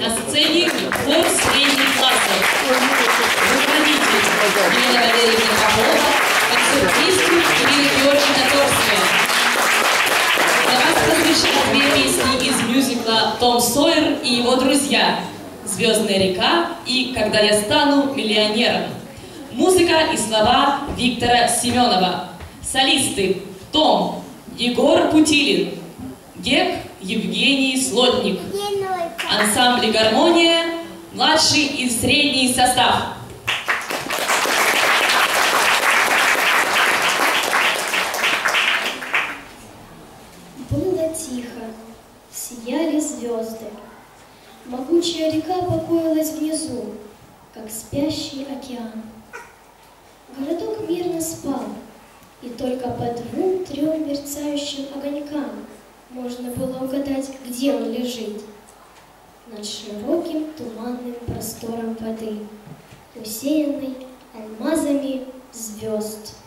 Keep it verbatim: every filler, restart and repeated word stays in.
На сцене хор средних классов. Руководитель Елена Валерьевна Попова, концертистка Ирина Георгиевна Торская. Для вас прозвучат две песни из мюзикла «Том Сойер и его друзья» «Звездная река» и «Когда я стану миллионером». Музыка и слова Виктора Семенова. Солисты: Том Егор Путилин, Гек Евгений Слотник. Ансамбль «Гармония», младший и средний состав. Было тихо, сияли звезды. Могучая река покоилась внизу, как спящий океан. Городок мирно спал, и только по двум-трем мерцающим огонькам можно было угадать, где он лежит. Над широким туманным простором воды, усеянной алмазами звезд.